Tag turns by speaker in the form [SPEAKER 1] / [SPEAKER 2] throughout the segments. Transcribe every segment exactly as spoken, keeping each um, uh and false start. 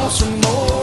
[SPEAKER 1] want some more.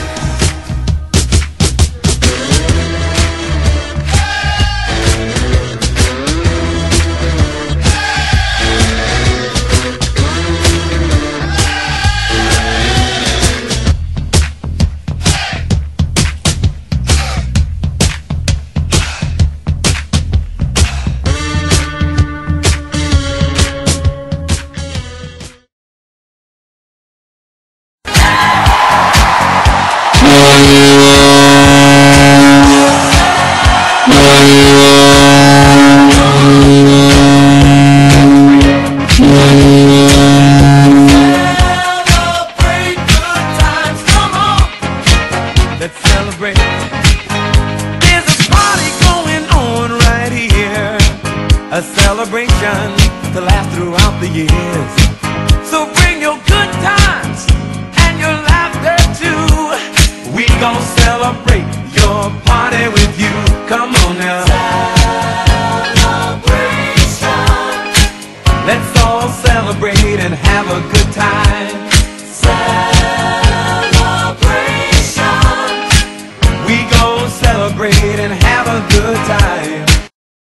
[SPEAKER 1] Let's celebrate. There's a party going on right here, a celebration to last throughout the years. So bring your good times and your laughter too. We gon' celebrate your party with you. Come on now. Celebration. Let's all celebrate and have a good time. Celebration.